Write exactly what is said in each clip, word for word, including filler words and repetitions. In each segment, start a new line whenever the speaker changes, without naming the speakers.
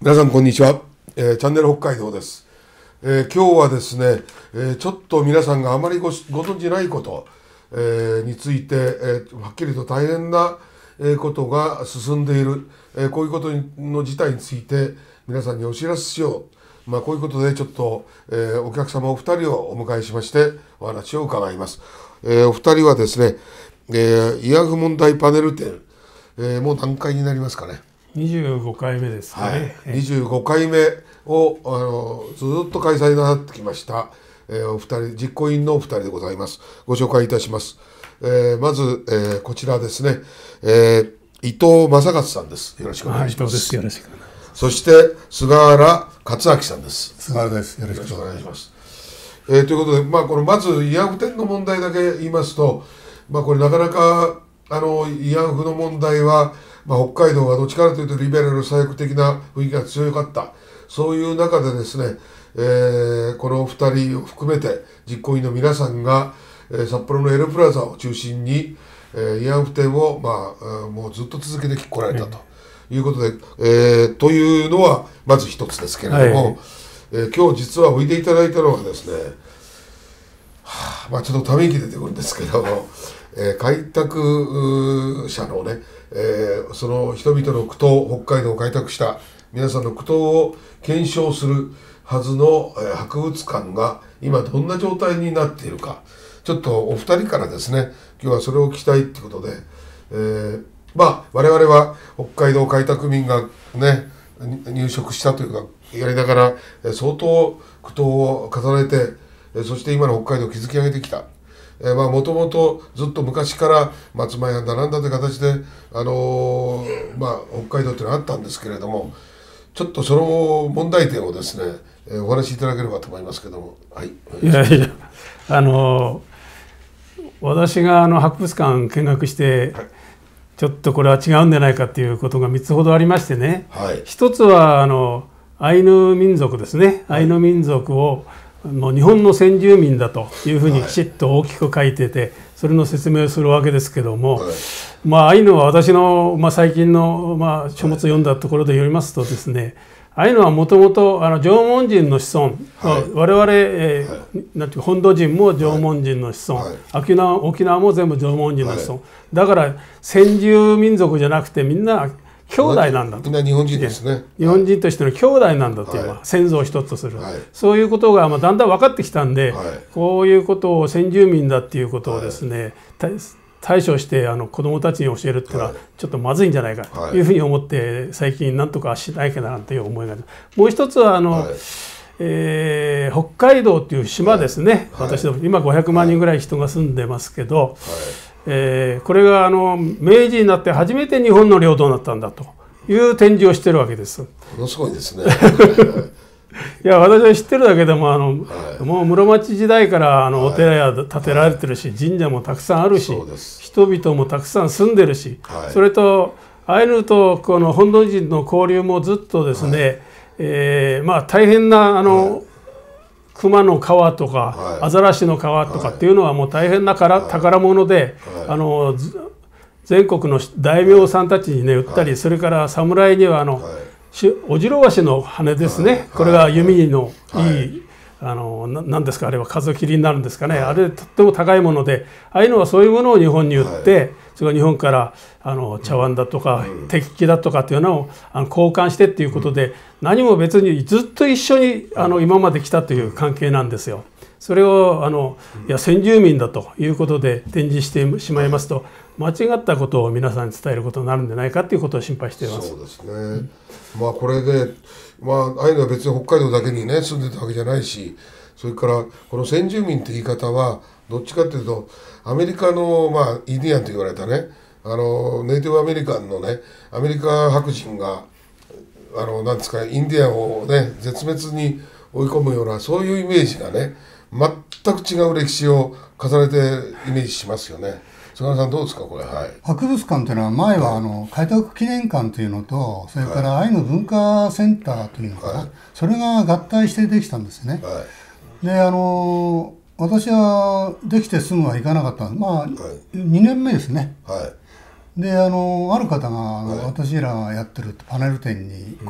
皆さんこんにちは、えー、チャンネル北海道です、えー、今日はですね、えー、ちょっと皆さんがあまり ご, ご存じないこと、えー、について、えー、はっきりと大変なことが進んでいる、えー、こういうことの事態について皆さんにお知らせしよう、まあ、こういうことでちょっと、えー、お客様お二人をお迎えしましてお話を伺います、えー、お二人はですね、えー、慰安婦問題パネル展、えー、もう何回になりますかね。
にじゅうごかいめですね、
はい、にじゅうごかいめをあのずっと開催なってきました、えー、お二人実行委員のお二人でございます。ご紹介いたします。えー、まず、えー、こちらですね、えー、伊藤正勝さんです。よろしくお願いします。
はい、伊藤です。よろしくお願いします。
そして菅原克明さんです。
菅原です。よろしくお願いします。
えー、ということで、まあ、このまず慰安婦展の問題だけ言いますと、まあ、これなかなかあの慰安婦の問題はまあ、北海道はどっちかというとリベラル左翼的な雰囲気が強かった、そういう中でですね、えー、このお二人を含めて実行委員の皆さんが、えー、札幌のエルプラザを中心に、えー、慰安婦展を、まあ、もうずっと続けてこられたということで、えー、というのはまず一つですけれども、はい、えー、今日実はおいでいただいたのはですね、はあ、まあ、ちょっとため息出てくるんですけどえー、開拓者のね、えー、その人々の苦闘、北海道を開拓した皆さんの苦闘を検証するはずの、えー、博物館が今どんな状態になっているか、ちょっとお二人からですね、今日はそれを聞きたいということで、えー、まあ我々は北海道開拓民がね入植したというかやりながら、えー、相当苦闘を重ねて、えー、そして今の北海道を築き上げてきた。もともとずっと昔から松前藩だなんだという形で、あのーまあ、北海道というのはあったんですけれども、ちょっとその問題点をですね、えー、お話しいただければと思いますけども。はい、
いやいや、あのー、私があの博物館見学して、はい、ちょっとこれは違うんじゃないかということがみっつほどありましてね、はい、一つはあのアイヌ民族ですね、アイヌ民族をもう日本の先住民だというふうにきちっと大きく書いてて、それの説明をするわけですけども、はい、まあアイヌは私の、まあ、最近の、まあ、書物を読んだところで読みますとですね、アイヌはもともと縄文人の子孫、はい、我々、えーはい、なんていう本土人も縄文人の子孫、はい、沖縄、沖縄も全部縄文人の子孫、はい、だから先住民族じゃなくてみんな兄弟なんだと。
みんな日本人ですね。
日本人としての兄弟なんだというのは、はい、先祖を一つとする、はい、そういうことがまあだんだん分かってきたんで、はい、こういうことを先住民だっていうことをですね、はい、対処してあの子どもたちに教えるっていうのはちょっとまずいんじゃないかというふうに思って最近なんとかしないかなという思いがある。もう一つはあの、はい、えー、北海道っていう島ですね、はい、私ども今ごひゃくまんにんぐらい人が住んでますけど、はい、えー、これがあの明治になって初めて日本の領土になったんだという展示をしてるわけです。も
のすごいですね
いや私は知ってるだけでもあの、はい、もう室町時代からあのお寺や建てられてるし、はい、神社もたくさんあるし、人々もたくさん住んでるし、はい、それとアイヌとこの本土人の交流もずっとですね、はい、えー、まあ大変なあの、はい、熊の皮とか、はい、アザラシの皮とかっていうのはもう大変なから、はい、宝物で、はい、あの全国の大名さんたちにね売ったり、はい、それから侍にはあの、はい、オジロワシの羽ですね、はい、これが弓のいい、はい、あの何ですかあれは数切りになるんですかね、はい、あれとっても高いもので、ああいうのはそういうものを日本に売って、はい、それから日本からあの茶碗だとか、うん、鉄器だとかっていうのをあの交換してっていうことで、うん、何も別にずっと一緒にあの今まで来たという関係なんですよ。それをあのいや先住民だということで展示してしまいますと、間違ったことを皆さんに伝えることになるんじゃないかということを心配しています。
そうですね、うん、まあこれで、まあ、アイヌは別に北海道だけにね住んでたわけじゃないし、それからこの先住民って言い方はどっちかっていうとアメリカの、まあ、インディアンと言われたね、あのネイティブアメリカンのねアメリカ白人があのなんですかインディアンをね絶滅に追い込むようなそういうイメージがね全く違う歴史を重ねてイメージしますよね。菅原さんどうですかこれ。はい、
博物館というのは前はあの開拓記念館というのと、それからアイヌ文化センターというのかな、はい、それが合体してできたんですね。はい、であの私はできてすぐは行かなかったんです。まあ、はい、にねんめですね。はい、であのある方があの、はい、私らがやってるパネル展にこう、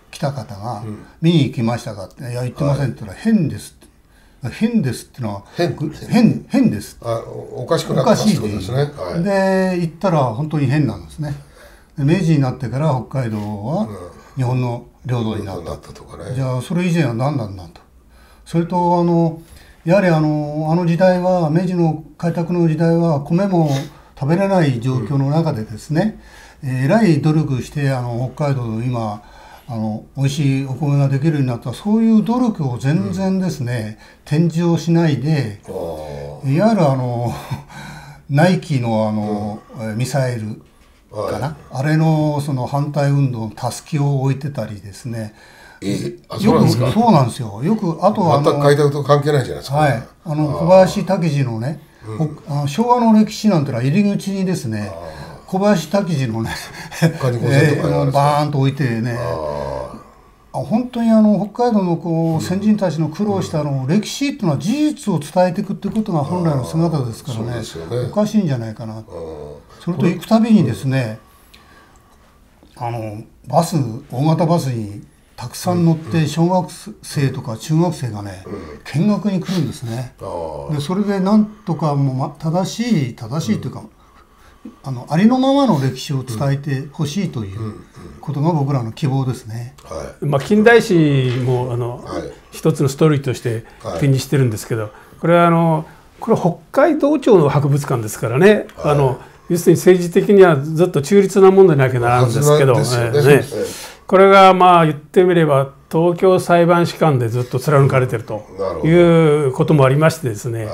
来た方が「見に行きましたか?」って「いや行ってません」って言ったら「変です」って「変です」ってのは「変変変です」
あおかしくなったってことですね。
はい、で行ったら本当に変なんですね。明治になってから北海道は日本の領土になった、うん、とかね。じゃあそれ以前は何なんだと。それとあのやはりあのあの時代は明治の開拓の時代は米も食べれない状況の中でですね、うん、えー、えらい努力してあの北海道の今あの美味しいお米ができるようになった、そういう努力を全然ですね、うん、展示をしないで、いわゆるあのナイキのあの、うん、ミサイルかな、はい、あれのその反対運動のたすきを置いてたりですね。
えー、あそうなんですか。
そうなんですよ。よくあとはあの
全く開拓と関係ないじゃないですか。
はい、あの小林武史のね、うん、あの昭和の歴史なんてのは入り口にですね、小林武史のねえー、バーンと置いてね、あ本当にあの北海道のこう先人たちの苦労したの、うん、歴史っていうのは事実を伝えていくっていうことが本来の姿ですからね、ね、おかしいんじゃないかな。それと行くたびにですね、うん、あのバス大型バスにたくさん乗って小学生とか中学生がね、うん、見学に来るんですね。でそれでなんとかもう、ま、正しい正しいというか、うん、あのありのままの歴史を伝えてほしいということが僕らの希望ですね。
はい、まあ、近代史もあの、はい、一つのストーリーとして展示してるんですけど、はい、これはあのこれは北海道庁の博物館ですからね、はい、あの要するに政治的にはずっと中立なものでなきゃならんですけど、ね、これがまあ言ってみれば東京裁判士官でずっと貫かれてるということもありましてですね、はい、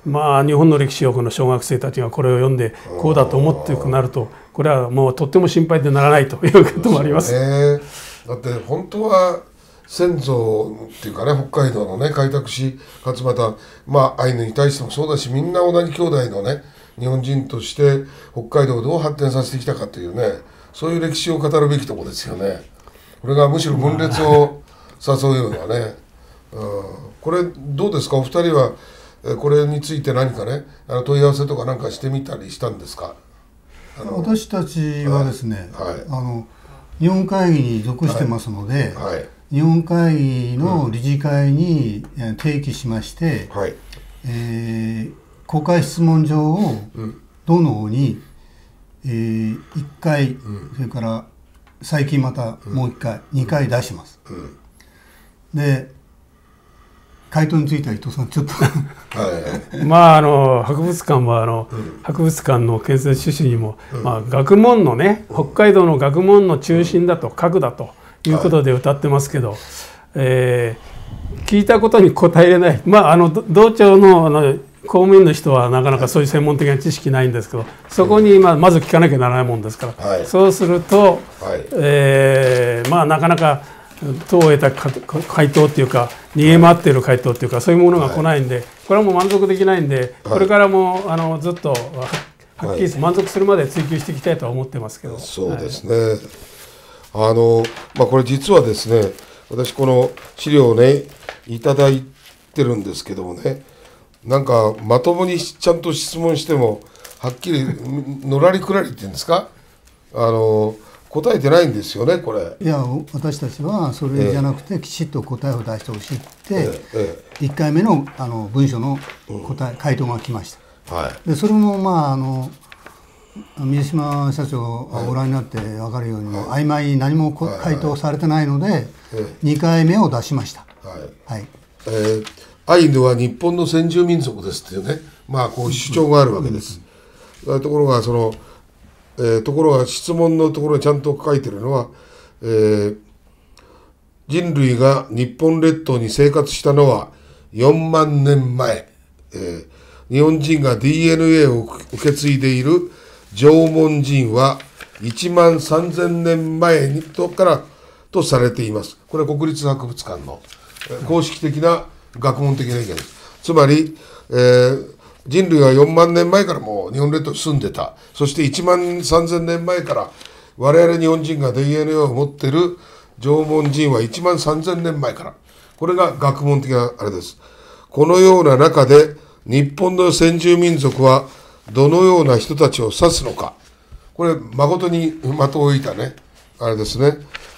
まあ日本の歴史をこの小学生たちがこれを読んでこうだと思っていくなると、これはもうとっても心配でならないということもあります。
ね、だって本当は先祖っていうかね、北海道のね開拓し、かつまたまあアイヌに対してもそうだし、みんな同じ兄弟のね日本人として北海道をどう発展させてきたかというね、そういう歴史を語るべきところですよね。これがむしろ分裂を誘うようなね、うん、これどうですか、お二人はこれについて何かねあの問い合わせとか何かしてみたりしたんですか。
あの私たちはですね、はいはい、あの日本会議に属してますので、はいはい、日本会議の理事会に提起しまして、うん、はい、えー、公開質問状をどのに、えー、いっかい、うん、それから最近またもういっかい、うん、にかい出します、うん、で回答については伊藤さんちょっと
はいまああの博物館はあの、うん、博物館の建設趣旨にも、うん、まあ、学問のね北海道の学問の中心だと核だということで歌ってますけど、はい、えー、聞いたことに答えれない、まああの道庁のあの公務員の人はなかなかそういう専門的な知識ないんですけど、そこにまあまず聞かなきゃならないもんですから、はい、そうすると、はい、えー、まあなかなか党を得た回答っていうか逃げ回っている回答っていうかそういうものが来ないんで、これはもう満足できないんで、これからもあのずっとはっきり満足するまで追求していきたいとは思ってますけど。
そうですね、はい、あのまあ、これ実はですね、私この資料をねいただいてるんですけどもね、なんかまともにちゃんと質問してもはっきりのらりくらりっていうんですか、あの答えてないんですよねこれ。
いや私たちはそれじゃなくて、えー、きちっと答えを出してほしいって、えーえー、いっかいめ の, あの文書の答え、うん、回答が来ました、はい、でそれもまああの水島社長がご覧になって分かるように、はい、曖昧に何も回答されてないので、はいはい、にかいめを出しました。はい、はい、
えーアイヌは日本の先住民族ですっていうね、まあこう主張があるわけです。ところがその、えー、ところが質問のところにちゃんと書いてるのは、えー、人類が日本列島に生活したのはよんまんねんまえ、えー、日本人が ディーエヌエー を受け継いでいる縄文人はいちまんさんぜんねんまえにとからとされています。これは国立博物館の公式的な学問的な意見です。つまり、えー、人類はよんまんねんまえからもう日本列島に住んでた。そしていちまんさんぜんねんまえから我々日本人が ディーエヌエー を持っている縄文人はいちまんさんぜんねんまえから。これが学問的なあれです。このような中で日本の先住民族はどのような人たちを指すのか。これ誠に的を置いたね、あれですね。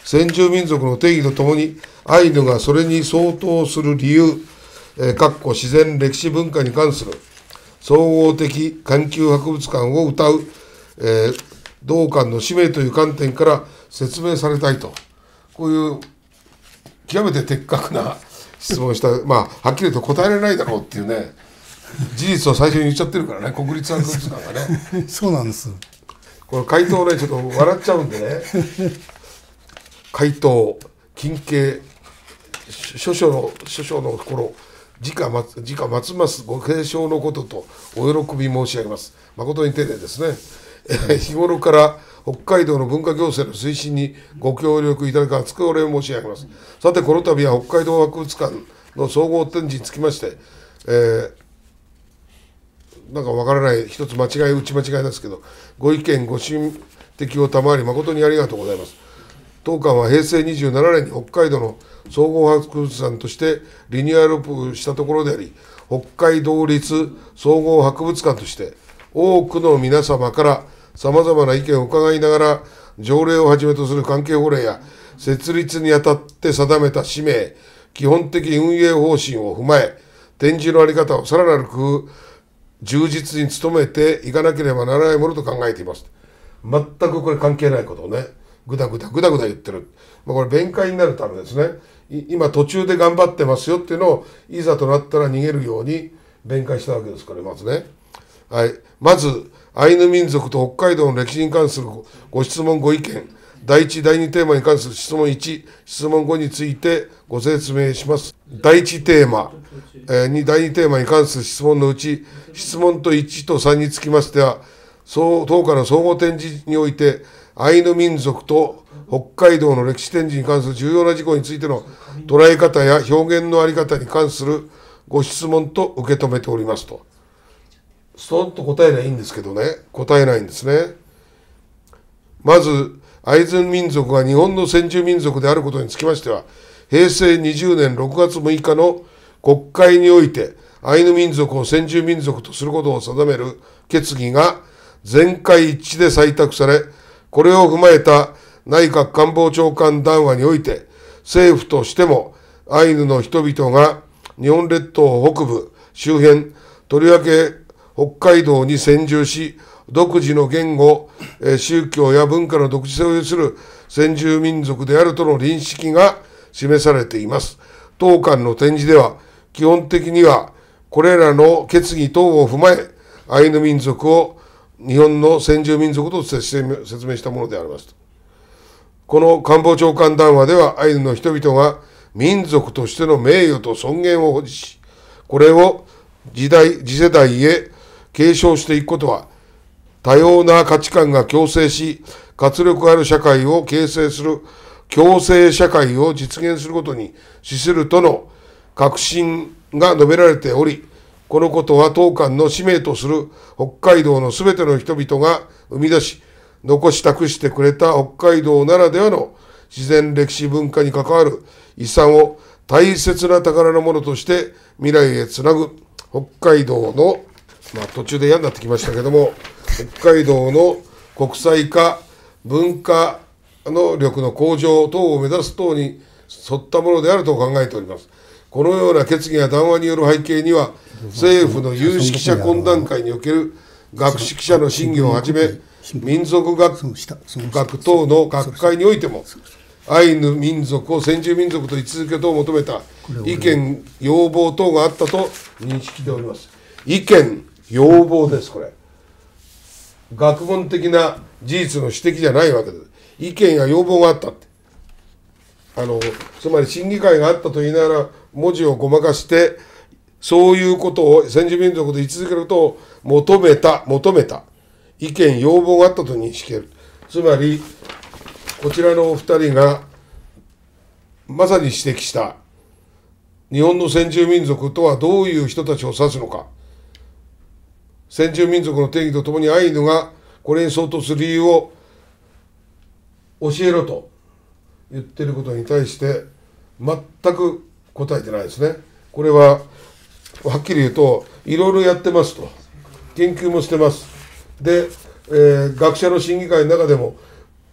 先住民族の定義とともにアイヌがそれに相当する理由、えー、かっこ自然歴史文化に関する総合的環境博物館を謳う、えー、同館の使命という観点から説明されたいと、こういう極めて的確な質問をした、まあはっきりと答えられないだろうっていうね、事実を最初に言っちゃってるからね、国立博物館がね。
そうなんです。
この回答ね、ちょっと笑っちゃうんでね。回答、近景、諸書の諸書の頃、自家ます自家ますますご継承のこととお喜び申し上げます。誠に丁寧ですね。え日頃から北海道の文化行政の推進にご協力いただき厚くお礼申し上げます。さて、この度は北海道博物館の総合展示につきまして、えー、なんかわからない一つ間違い打ち間違いですけど、ご意見ご心的を賜り誠にありがとうございます。当館はへいせいにじゅうななねんに北海道の総合博物館としてリニューアルオープンしたところであり、北海道立総合博物館として多くの皆様からさまざまな意見を伺いながら、条例をはじめとする関係法令や設立にあたって定めた使命、基本的運営方針を踏まえ、展示の在り方をさらなる工夫、充実に努めていかなければならないものと考えています。全くこれ関係ないことをね、ぐだぐだぐだぐだ言ってる、まあ、これ弁解になるためですね。今途中で頑張ってますよっていうのをいざとなったら逃げるように弁解したわけですから、まずね、はい、まずアイヌ民族と北海道の歴史に関する ご, ご質問ご意見、だいいちだいにテーマに関する質問いち、質問ごについてご説明します。だいいちテーマ、えー、だいにテーマに関する質問のうち、質問といちとさんにつきましては、当館の総合展示においてアイヌ民族と北海道の歴史展示に関する重要な事項についての捉え方や表現の在り方に関するご質問と受け止めておりますと。ストンと答えないいんですけどね、答えないんですね。まず、アイヌ民族が日本の先住民族であることにつきましては、へいせいにじゅうねんろくがつむいかの国会において、アイヌ民族を先住民族とすることを定める決議が全会一致で採択され、これを踏まえた内閣官房長官談話において、政府としてもアイヌの人々が日本列島北部周辺、とりわけ北海道に先住し、独自の言語、宗教や文化の独自性を有する先住民族であるとの認識が示されています。当館の展示では、基本的にはこれらの決議等を踏まえ、アイヌ民族を日本の先住民族と説明したものであります。この官房長官談話では、アイヌの人々が民族としての名誉と尊厳を保持し、これを時代、次世代へ継承していくことは、多様な価値観が共生し、活力ある社会を形成する共生社会を実現することに資するとの確信が述べられており、このことは当館の使命とする北海道のすべての人々が生み出し、残し託してくれた北海道ならではの自然歴史文化に関わる遺産を大切な宝のものとして未来へつなぐ北海道の、まあ途中で嫌になってきましたけども、北海道の国際化、文化能力の向上等を目指す等に沿ったものであると考えております。このような決議や談話による背景には、政府の有識者懇談会における学識者の審議をはじめ、民族学学等の学会においても、アイヌ民族を先住民族と位置づけ等を求めた意見、要望等があったと認識しております。意見、要望です、これ。学問的な事実の指摘じゃないわけです。意見や要望があったって。あの、つまり審議会があったと言いながら文字をごまかして、そういうことを先住民族と位置づけることを求めた、求めた。意見、要望があったと認識する。つまり、こちらのお二人がまさに指摘した日本の先住民族とはどういう人たちを指すのか。先住民族の定義とともにアイヌがこれに相当する理由を教えろと言っていることに対して全く答えてないですね。これははっきり言うといろいろやってますと、研究もしてます。で、えー、学者の審議会の中でも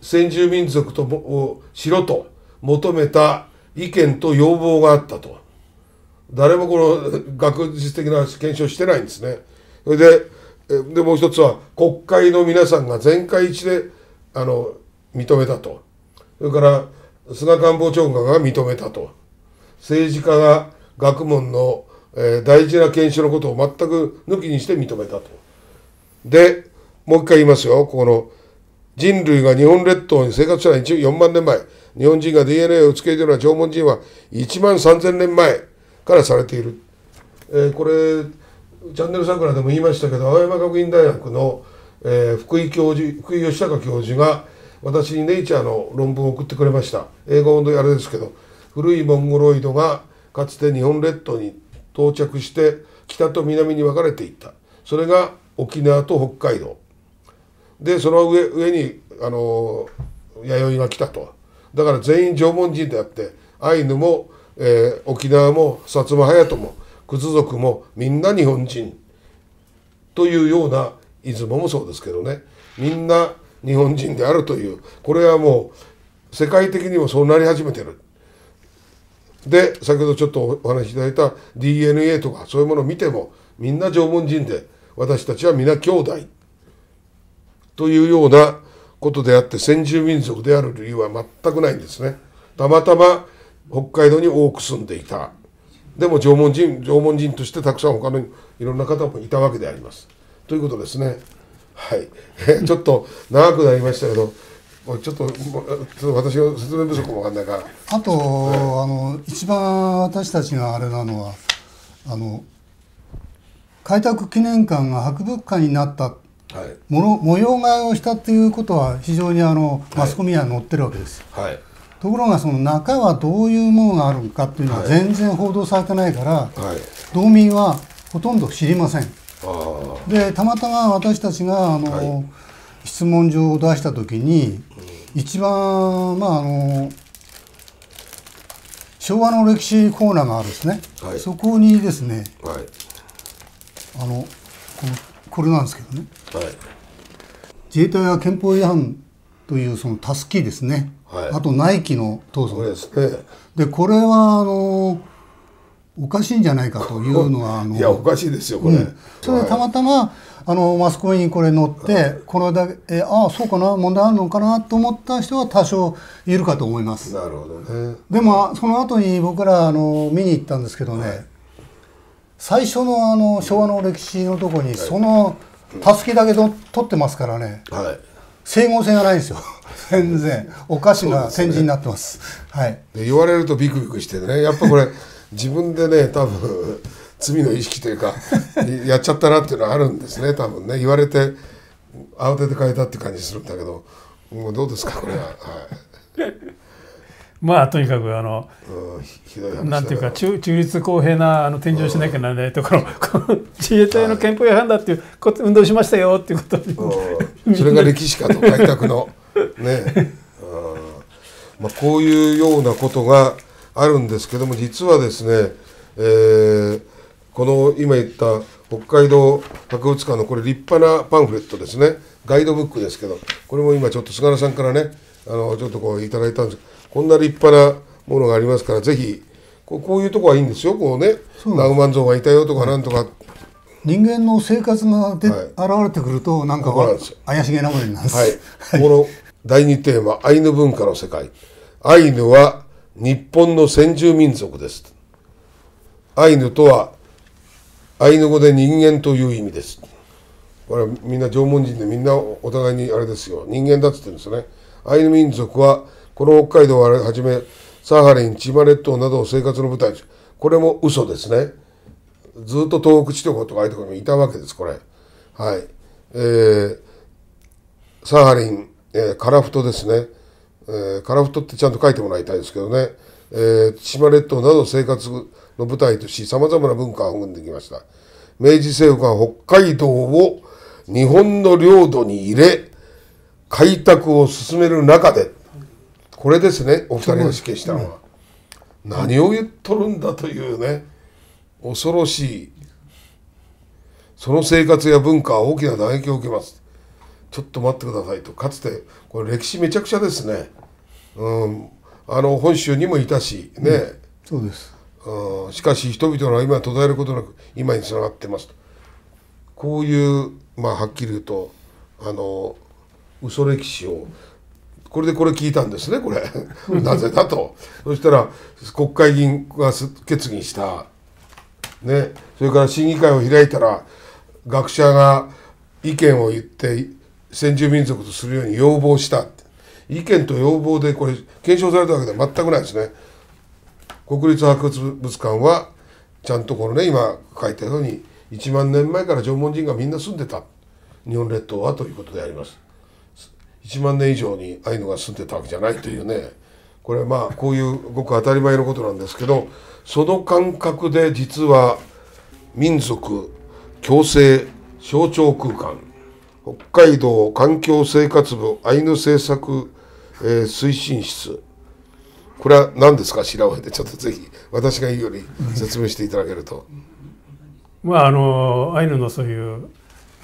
先住民族とをしろと求めた意見と要望があったと。誰もこの学術的な検証してないんですね。それで、でもう一つは国会の皆さんが全会一致であの認めたと。それから菅官房長官が認めたと。政治家が学問の、えー、大事な検証のことを全く抜きにして認めたと。で、もう一回言いますよ。この人類が日本列島に生活したのはよんまんねんまえ。日本人が ディーエヌエー をつけているのは縄文人はいちまんさんぜんねんまえからされている。えー、これチャンネル桜でも言いましたけど、青山学院大学の、えー、福井教授福井義孝教授が私にネイチャーの論文を送ってくれました。英語のあれですけど、古いモンゴロイドがかつて日本列島に到着して北と南に分かれていった。それが沖縄と北海道で、その上上にあの弥生が来たと。だから全員縄文人であって、アイヌも、えー、沖縄も薩摩隼人もクズ族もみんな日本人というような、出雲もそうですけどね、みんな日本人であるという、これはもう世界的にもそうなり始めてる。で、先ほどちょっとお話しいただいた ディーエヌエー とかそういうものを見てもみんな縄文人で、私たちは皆兄弟というようなことであって、先住民族である理由は全くないんですね。たまたま北海道に多く住んでいた。でも縄文人縄文人としてたくさん他のいろんな方もいたわけでありますということですね。はい、ちょっと長くなりましたけど、ちょっと私の説明不足もわかんないから、
あと、はい、あの一番私たちがあれなのは、あの開拓記念館が博物館になった、はい、もの模様替えをしたっていうことは非常にあのマスコミには載ってるわけです、はい、ところがその中はどういうものがあるのかっていうのは全然報道されてないから、はい、道民はほとんど知りません。あでたまたま私たちがあの、はい、質問状を出した時に、うん、一番まああの昭和の歴史コーナーがあるんですね、はい、そこにですね、はい、あの こ, のこれなんですけどね、はい、自衛隊は憲法違反というそのたすきですね、はい、あと内規の闘争です、ね、でこれはあのおかしいんじゃないかというのはあの
いやおかしいですよこれ、うん、
それでたまたまあのマスコミにこれ載って、はい、これだけえああそうかな問題あるのかなと思った人は多少いるかと思います。
なるほどね。
でもその後に僕らあの見に行ったんですけどね、はい、最初のあの昭和の歴史のところにそのたすきだけど取ってますからね、はい、整合性がないんですよ全然おかしな展示になってます。はい、
で言われるとビクビクしてね、やっぱこれ自分でね多分罪の意識というかやっちゃったなっていうのはあるんですね多分ね。言われて慌てて変えたって感じするんだけど、もうどうですかこれは。はい、
まあとにかくあの、うん、ひどい話なんていうか 中, 中立公平なあの天井しなきゃならないところ、うん、自衛隊の憲法違反だっていうこと、はい、運動しましたよっていうことに、
うん、それが歴史家と開拓のね、うんまあ、こういうようなことがあるんですけども、実はですね、えー、この今言った北海道博物館のこれ立派なパンフレットですね、ガイドブックですけど、これも今ちょっと菅原さんからねあのちょっとこういただいたんですけど、こんな立派なものがありますから、ぜひこ う, こういうとこはいいんですよ。こうねナウマンゾウがいたよとかなんとか、
人間の生活がで、はい、現れてくるとなんか怪しげなものになるんです、
はい、このだいにテーマアイヌ文化の世界、アイヌは日本の先住民族です。アイヌとはアイヌ語で人間という意味です。これはみんな縄文人でみんなお互いにあれですよ、人間だっつってるんですね。アイヌ民族はこの北海道をはじめサハリン、千島列島などを生活の舞台です。これも嘘ですね。ずっと東北地方とかああいうところにいたわけですこれ。はい。えー、サハリン、えー、カラフトですね。えー、カラフトってちゃんと書いてもらいたいですけどね。えー、千島列島など生活の舞台とし、さまざまな文化を生んできました。明治政府が北海道を日本の領土に入れ、開拓を進める中で、これですね、お二人が死刑したのは。うん、何を言っとるんだというね、恐ろしい。その生活や文化は大きな打撃を受けます。 ちょっと待ってくださいと、かつてこれ歴史めちゃくちゃですね、うん、あの本州にもいたしね、うん、
そうです、
うん、しかし人々の今途絶えることなく今につながってますと、こういう、まあ、はっきり言うとあの嘘歴史をこれでこれ聞いたんですね、これなぜだとそしたら国会議員が決議した、ね、それから審議会を開いたら学者が意見を言って先住民族とするように要望した。意見と要望でこれ検証されたわけでは全くないですね。国立博物館はちゃんとこのね今書いたようにいちまんねんまえから縄文人がみんな住んでた日本列島はということであります。いちまんねん以上にアイヌが住んでたわけじゃないというね、これはまあこういうごく当たり前のことなんですけど、その感覚で実は民族共生象徴空間北海道環境生活部アイヌ政策、えー、推進室、これは何ですか、白尾でちょっとぜひ私が言うより説明していただけると。
まああのアイヌのそういう、うん、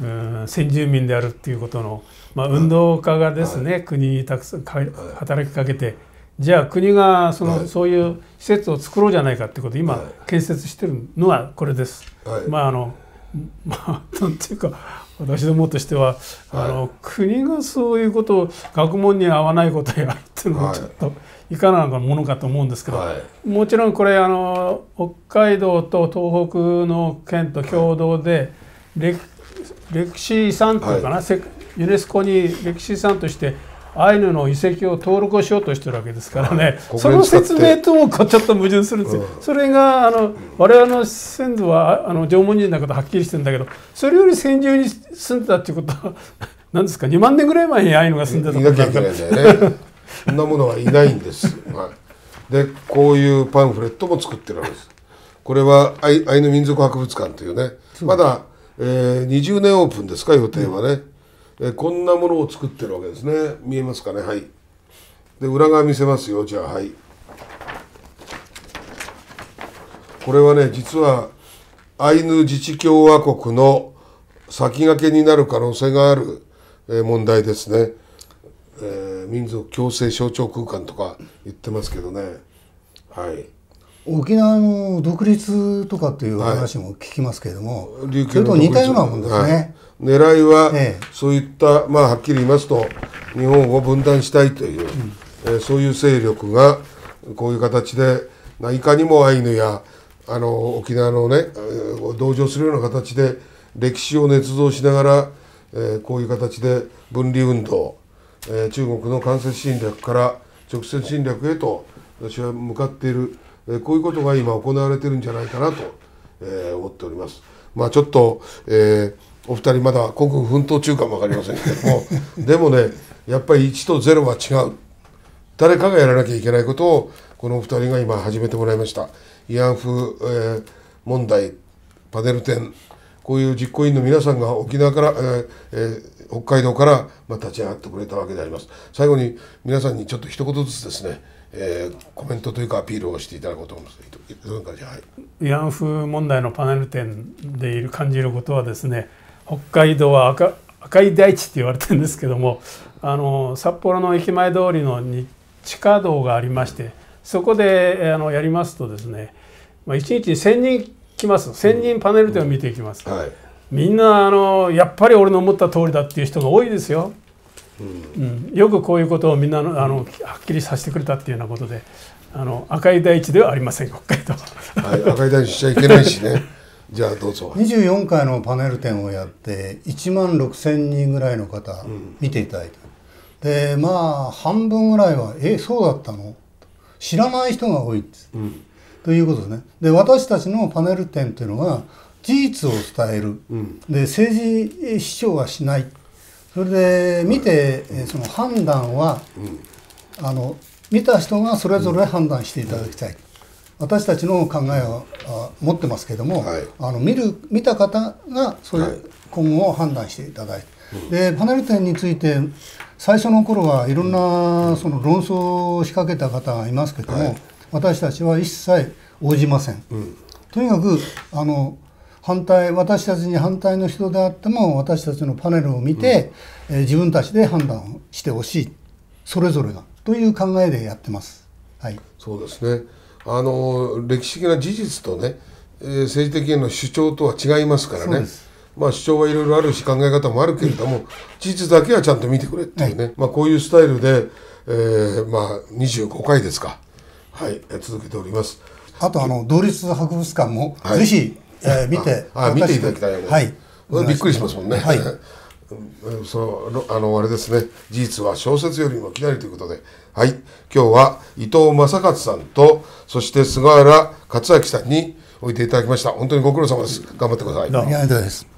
先住民であるっていうことの、まあ、運動家がですね、はい、国にたくさん働きかけて、じゃあ国がその、はい、そういう施設を作ろうじゃないかっていうことを今、はい、建設してるのはこれです。はい、まああのまあなんていうか私どもとしては、はい、あの国がそういうことを学問に合わないことをやるっていうのはちょっといかなものかと思うんですけど、はい、もちろんこれあの北海道と東北の県と共同で、はい、歴史遺産というかな、はい、ユネスコに歴史遺産としてアイヌの遺跡を登録をしようとしてるわけですからね、はい、その説明ともちょっと矛盾するんですよ。うん、それがあの我々の先祖はあの縄文人だことはっきりしてるんだけど、それより先住に住んでたっていうことは何ですか、にまんねんぐらい前にアイヌが住んでた
とかいなきゃいけないんだよねそんなものはいないんです、はい、でこういうパンフレットも作ってるわけです。これはアイ、アイヌ民族博物館というね、まだ、えー、にじゅうねんオープンですか、予定はね。うん、えこんなものを作ってるわけですね。見えますかね。はい。で裏側見せますよ。じゃあはい。これはね実はアイヌ自治共和国の先駆けになる可能性がある、えー、問題ですね。えー、民族共生象徴空間とか言ってますけどね。はい。
沖縄の独立とかっていう話も聞きますけれども、はい、それと似たようなもんですね。はい、
狙いは、ええ、そういった、まあ、はっきり言いますと日本を分断したいという、うんえー、そういう勢力がこういう形でいかにもアイヌやあの沖縄のね同情するような形で歴史を捏造しながら、えー、こういう形で分離運動、えー、中国の間接侵略から直接侵略へと私は向かっている、えー、こういうことが今行われているんじゃないかなと、えー、思っております。まあ、ちょっと、えーお二人まだ国軍奮闘中かも分かりませんけどもでもねやっぱりいちとゼロは違う、誰かがやらなきゃいけないことをこのお二人が今始めてもらいました。慰安婦、えー、問題パネル展、こういう実行委員の皆さんが沖縄から、えーえー、北海道から、まあ、立ち上がってくれたわけであります。最後に皆さんにちょっと一言ずつですね、えー、コメントというかアピールをしていただこうと思います。
慰安婦問題のパネル展でいる感じることはですね、北海道は 赤, 赤い大地って言われてるんですけども、あの札幌の駅前通りのに地下道がありまして、そこであのやりますとですね、まあ、いちにちにせんにん来ます。せんにんパネル展を見ていきます、うんはい、みんなあのやっぱり俺の思った通りだっていう人が多いですよ、うんうん、よくこういうことをみんなあのはっきりさせてくれたっていうようなことで、あの赤い大地ではありません北海道
はい、赤い大地しちゃいけないしねじゃあどうぞ。
にじゅうよんかいのパネル展をやっていちまんろくせんにんぐらいの方見ていただいた、うん、でまあ半分ぐらいは「えそうだったの?」知らない人が多いです、うん、ということですね。で私たちのパネル展というのは事実を伝える、うん、で政治主張はしない、それで見て、うん、その判断は、うん、あの見た人がそれぞれ判断していただきたい、うん、私たちの考えを持ってますけども、はい、あの見る見た方がそれ、はい、今後判断していただいて、うん、でパネル展について最初の頃はいろんなその論争を仕掛けた方がいますけども、はい、私たちは一切応じません、うん、とにかくあの反対私たちに反対の人であっても私たちのパネルを見て、うん、えー、自分たちで判断してほしい、それぞれがという考えでやってます。はい、
そうですね。あの歴史的な事実とね、えー、政治的な主張とは違いますからね。まあ主張はいろいろあるし考え方もあるけれども、事実だけはちゃんと見てくれっていうね、はい、まあこういうスタイルで、えー、まあにじゅうごかいですか、はい、続けております。
あとあの同立博物館もぜひ、はい、えー、見て
ああ見ていただきたいよね。
はい、
びっくりしますもんね。
はい、
そのあのあれですね、事実は小説よりもきなりということで、はい、今日は伊藤正勝さんとそして菅原克明さんにおいていただきました。本当にご苦労様です。頑張ってください。
ありがとうございます。